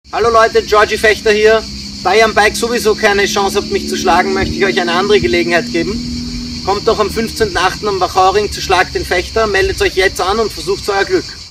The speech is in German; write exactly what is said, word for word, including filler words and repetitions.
Hallo Leute, Georgie Fechter hier. Da ihr am Bike sowieso keine Chance habt, mich zu schlagen, möchte ich euch eine andere Gelegenheit geben. Kommt doch am fünfzehnten achten am Wachauring zu Schlag den Fechter, meldet euch jetzt an und versucht euer Glück.